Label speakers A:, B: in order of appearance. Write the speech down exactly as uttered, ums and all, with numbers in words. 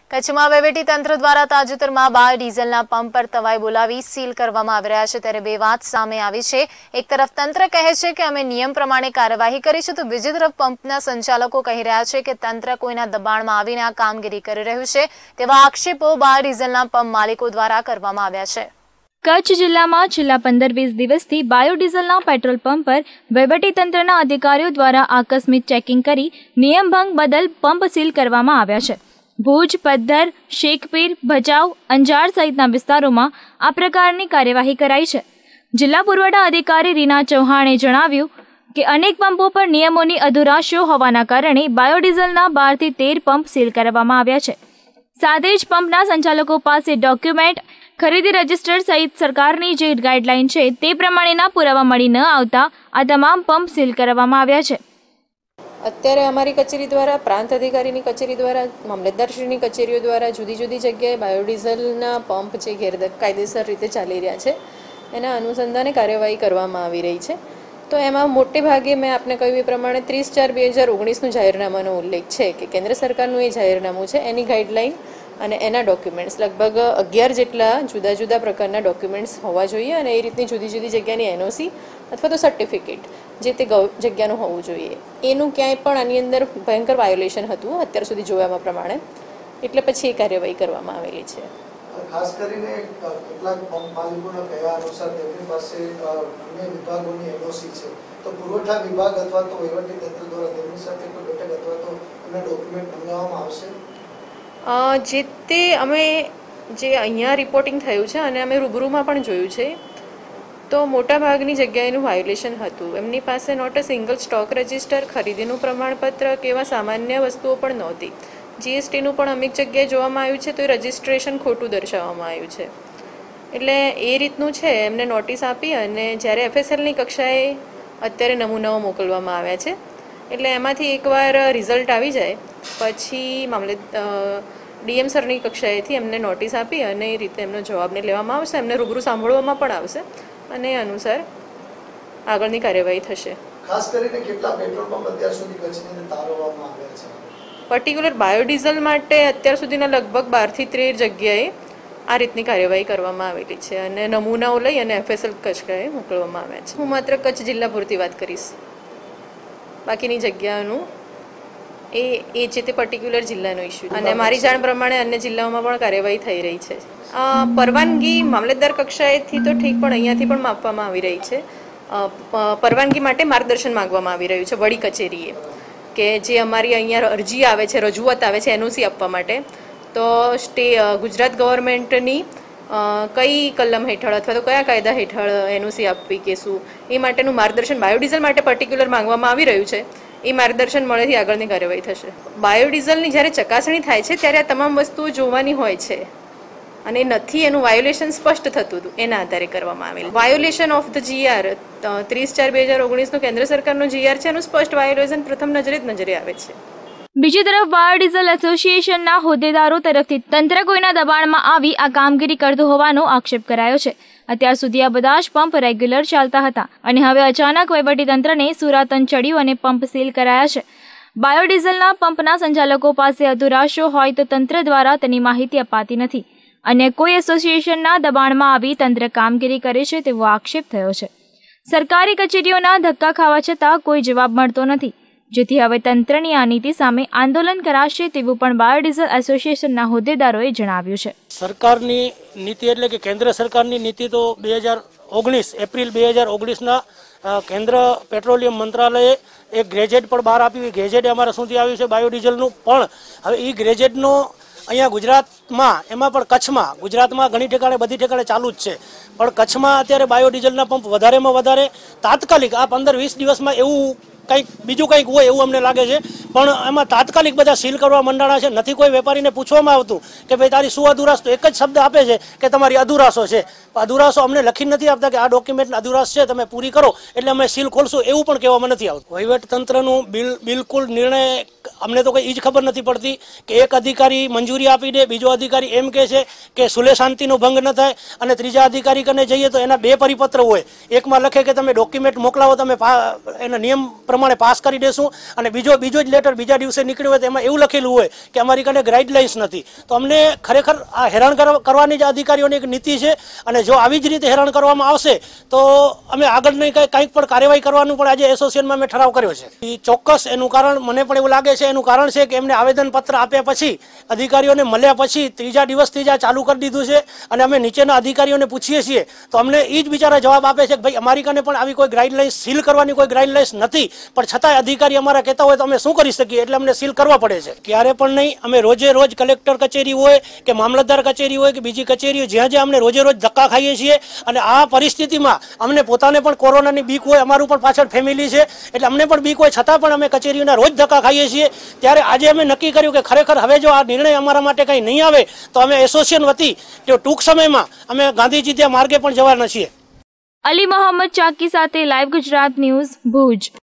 A: કચ્છમાં વહીવટીતંત્ર દ્વારા તાજેતરમાં બાયોડીઝલના પંપ પર તવાઈ બોલાવી સીલ કરવામાં આવી રહ્યા છે ત્યારે બે વાત સામે આવી છે। એક તરફ તંત્ર કહે છે કે અમે નિયમ પ્રમાણે કાર્યવાહી કરીશું તો બીજી તરફ પંપના સંચાલકો કહી રહ્યા છે કે તંત્ર કોઈના દબાણમાં આવીને આ કામગીરી કરી રહ્યું છે તેવા આક્ષેપો બાયોડીઝલના પંપ માલિકો દ્વારા કરવામાં આવ્યા છે।
B: કચ્છ જિલ્લામાં છેલ્લા પંદર વીસ દિવસથી બાયોડીઝલના પેટ્રોલ પંપ પર વહીવટીતંત્રના અધિકારીઓ દ્વારા આકસ્મિક ચેકિંગ કરી નિયમભંગ બદલ પંપ સીલ કરવામાં આવ્યા છે। ભુજ, પદ્ધર, શેખપીર, ભચાઉ, અંજાર સહિતના વિસ્તારોમાં આ પ્રકારની કાર્યવાહી કરાઈ છે। જિલ્લા પુરવઠા અધિકારી રીના ચૌહાણે જણાવ્યું કે અનેક પંપો પર નિયમોની અધુરાશો હોવાના કારણે બાયોડીઝલના બારથી તેર પંપ સીલ કરવામાં આવ્યા છે। સાથે જ પંપના સંચાલકો પાસે ડોક્યુમેન્ટ, ખરીદી રજિસ્ટર સહિત સરકારની જે ગાઈડલાઈન છે તે પ્રમાણેના પુરાવા મળી ન આવતા આ તમામ પંપ સીલ કરવામાં આવ્યા છે।
C: અત્યારે અમારી કચેરી દ્વારા, પ્રાંત અધિકારીની કચેરી દ્વારા, મામલતદારશ્રીની કચેરીઓ દ્વારા જુદી જુદી જગ્યાએ બાયોડીઝલના પંપ જે ગેરકાયદેસર રીતે ચાલી રહ્યા છે એના અનુસંધાને કાર્યવાહી કરવામાં આવી રહી છે। તો એમાં મોટે ભાગે મેં આપને કહ્યું એ પ્રમાણે ત્રીસ ચાર બે હજાર ઓગણીસનું જાહેરનામાનો ઉલ્લેખ છે કે કેન્દ્ર સરકારનું એ જાહેરનામું છે, એની ગાઈડલાઈન અને એના ડોક્યુમેન્ટ્સ લગભગ અગિયાર જેટલા જુદા જુદા પ્રકારના ડોક્યુમેન્ટ્સ હોવા જોઈએ અને એ રીતની જુદી જુદી જગ્યાની એનઓસી અથવા તો સર્ટિફિકેટ જે તે જગ્યાનું હોવું જોઈએ। એનું ક્યાંય પણ આની અંદર ભયંકર વાયોલેશન હતું અત્યાર સુધી જોવામાં પ્રમાણે, એટલે પછી એ કાર્યવાહી કરવામાં આવેલી છે।
D: ખાસ કરીને કેટલાક પંપ માલિકોના કહેવા અનુસાર તેમની પાસે અન્ય વિભાગોની એનઓસી છે, તો પુરવઠા વિભાગ અથવા તો વહીવટીતંત્ર દ્વારા તેમની સાથે કોઈ બેઠક અથવા તો એના ડોક્યુમેન્ટ મંગાવવામાં આવશે?
C: જે તે અમે જે અહીંયા રિપોર્ટિંગ થયું છે અને અમે રૂબરૂમાં પણ જોયું છે તો મોટાભાગની જગ્યાએનું વાયોલેશન હતું। એમની પાસે not a single stock register, ખરીદીનું પ્રમાણપત્ર કે એવા સામાન્ય વસ્તુઓ પણ નહોતી। જીએસટીનું પણ અમુક જગ્યાએ જોવામાં આવ્યું છે તો એ રજિસ્ટ્રેશન ખોટું દર્શાવવામાં આવ્યું છે, એટલે એ રીતનું છે। એમને નોટિસ આપી અને જ્યારે એફએસએલની કક્ષાએ અત્યારે નમૂનાઓ મોકલવામાં આવ્યા છે એટલે એમાંથી એકવાર રિઝલ્ટ આવી જાય પછી મામલે ડીએમ સરની કક્ષાએથી એમને નોટિસ આપી અને એ રીતે એમનો જવાબને લેવામાં આવશે, એમને રૂબરૂ સાંભળવામાં પણ આવશે અને એ અનુસાર આગળની કાર્યવાહી થશે।
D: ખાસ કરીને કેટલા પેટ્રોલ પંપ અત્યાર સુધી કચ્છની અંદર તારવવામાં આવ્યા છે?
C: પર્ટિક્યુલર બાયોડીઝલ માટે અત્યાર સુધીના લગભગ બારથી તેર જગ્યાએ આ રીતની કાર્યવાહી કરવામાં આવેલી છે અને નમૂનાઓ લઈ અને એફએસએલ કક્ષાએ મોકલવામાં આવ્યા છે। હું માત્ર કચ્છ જિલ્લા પૂરતી વાત કરીશ, બાકીની જગ્યાનું એ એ જે તે પર્ટિક્યુલર જિલ્લાનો ઇસ્યુ અને મારી જાણ પ્રમાણે અન્ય જિલ્લાઓમાં પણ કાર્યવાહી થઈ રહી છે। પરવાનગી મામલતદાર કક્ષાએથી તો ઠીક પણ અહીંયાથી પણ આપવામાં આવી રહી છે। પરવાનગી માટે માર્ગદર્શન માંગવામાં આવી રહ્યું છે વડી કચેરીએ કે જે અમારી અહીંયા અરજી આવે છે, રજૂઆત આવે છે એનઓસી આપવા માટે, તો સ્ટે ગુજરાત ગવર્મેન્ટની કઈ કલમ હેઠળ અથવા તો કયા કાયદા હેઠળ એનઓસી આપવી કે શું એ માટેનું માર્ગદર્શન બાયોડીઝલ માટે પર્ટિક્યુલર માંગવામાં આવી રહ્યું છે। એ માર્ગદર્શન મળેથી આગળની કાર્યવાહી થશે। બાયોડીઝલની જ્યારે ચકાસણી થાય છે ત્યારે આ તમામ વસ્તુઓ જોવાની હોય છે અને નથી એનું વાયોલેશન સ્પષ્ટ થતું હતું એના આધારે કરવામાં આવેલ વાયોલેશન ઓફ ધ જીઆર ત્રીસ ચાર બે હજાર ઓગણીસનો કેન્દ્ર સરકારનો જીઆર છે, એનું સ્પષ્ટ વાયોલેશન પ્રથમ નજરે જ નજરે આવે છે।
B: બીજી તરફ બાયોડીઝલ એસોસિએશનના હોદ્દેદારો તરફથી તંત્ર કોઈના દબાણમાં આવી આ કામગીરી કરતું હોવાનો આક્ષેપ કરાયો છે। અત્યાર સુધી આ બધા જ પંપ રેગ્યુલર ચાલતા હતા અને હવે અચાનક વહીવટીતંત્રને સુરાતન ચડ્યું અને પંપ સીલ કરાયા છે। બાયોડીઝલના પંપના સંચાલકો પાસે અધુરાશો હોય તો તંત્ર દ્વારા તેની માહિતી અપાતી નથી અને કોઈ એસોસિએશનના દબાણમાં આવી તંત્ર કામગીરી કરે છે તેવો આક્ષેપ થયો છે। સરકારી કચેરીઓના ધક્કા ખાવા છતાં કોઈ જવાબ મળતો નથી, જેથી હવે તંત્રની આ નીતિ સામે આંદોલન કરાશે તેવું પણ બાયોડીઝલ એસોસિએશનના હોદ્દેદારોએ જણાવ્યું છે।
E: સરકારની નીતિ એટલે કે કેન્દ્ર સરકારની નીતિ તો બે હજાર ઓગણીસ એપ્રિલ બે હજાર ઓગણીસના કેન્દ્ર પેટ્રોલિયમ મંત્રાલયે એક ગ્રેજેટ પણ બહાર આપ્યું। ગ્રેજેટ અમારા સુધી આવ્યું છે બાયોડીઝલનું, પણ હવે એ ગ્રેજેટનો અહીંયા ગુજરાતમાં, એમાં પણ કચ્છમાં, ગુજરાતમાં ઘણી ઠેકાણે બધી ઠેકાણે ચાલુ જ છે, પણ કચ્છમાં અત્યારે બાયોડીઝલના પંપ વધારેમાં વધારે તાત્કાલિક આ પંદર વીસ દિવસમાં એવું કંઈક બીજું કંઈક હોય એવું અમને લાગે છે, પણ એમાં તાત્કાલિક બધા સીલ કરવા મંડાણા છે। નથી કોઈ વેપારીને પૂછવામાં આવતું કે ભાઈ તારી શું અધુરાશ, તો એક જ શબ્દ આપે છે કે તમારી અધુરાશો છે। અધુરાશો અમને લખી નથી આપતા કે આ ડોક્યુમેન્ટ અધુરાશ છે, તમે પૂરી કરો એટલે અમે સીલ ખોલશું, એવું પણ કહેવામાં નથી આવતું। વહીવટતંત્રનું બિલ બિલકુલ નિર્ણય અમને તો કંઈ એ જ ખબર નથી પડતી કે એક અધિકારી મંજૂરી આપી દે, બીજો અધિકારી એમ કહે છે કે સુલે શાંતિનો ભંગ ન થાય, અને ત્રીજા અધિકારી કને જઈએ તો એના બે પરિપત્ર હોય, એકમાં લખે કે તમે ડોક્યુમેન્ટ મોકલાવો, તમે એના નિયમ પ્રમાણે પાસ કરી દેશું, અને બીજો બીજો જ લેટર બીજા દિવસે નીકળ્યો હોય તો એમાં એવું લખેલું હોય કે અમારી કને ગાઈડલાઇન્સ નથી. તો અમને ખરેખર આ હેરાન કરવાની જ અધિકારીઓની એક નીતિ છે, અને જો આવી જ રીતે હેરાન કરવામાં આવશે તો અમે આગળની કંઈક પણ કાર્યવાહી કરવાનું પણ આજે એસોસિએશનમાં મેં ઠરાવ કર્યો છે. ચોક્કસ એનું કારણ મને પણ એવું લાગે છે, એનું કારણ છે કે એમને આવેદનપત્ર આપ્યા પછી, અધિકારીઓને મળ્યા પછી ત્રીજા દિવસથી જ આ ચાલુ કરી દીધું છે, અને અમે નીચેના અધિકારીઓને પૂછીએ છીએ તો અમને એ જ બિચારા જવાબ આપે છે કે ભાઈ અમારી કને પણ આવી કોઈ ગાઈડલાઇન્સ સીલ કરવાની કોઈ ગાઈડલાઇન્સ નથી, પણ છતાંય અધિકારી અમારા કહેતા હોય તો અમે શું કરી શકીએ, એટલે અમને સીલ કરવા પડે છે. ક્યારે પણ નહીં, અમે રોજે રોજ કલેક્ટર કચેરી હોય કે મામલતદાર કચેરી હોય કે બીજી કચેરીઓ જ્યાં જ્યાં અમને રોજે રોજ ધક્કા ખાઈએ છીએ, અને આ પરિસ્થિતિમાં અમને પોતાને પણ કોરોનાની બીક હોય, અમારું પણ પાછળ ફેમિલી છે એટલે અમને પણ બીક હોય, છતાં પણ અમે કચેરીઓના રોજ ધક્કા ખાઈએ છીએ. ત્યારે આજે અમે નક્કી કર્યું કે ખરેખર હવે જો આ નિર્ણય અમારા માટે કંઈ નહીં આવે તો અમે એસોસિએશન વતી ટૂંક સમયમાં અમે ગાંધીજી ત્યાં માર્ગે પણ જવાના છીએ.
B: અલી મોહમ્મદ ચાકી સાથે લાઈવ ગુજરાત ન્યૂઝ ભુજ.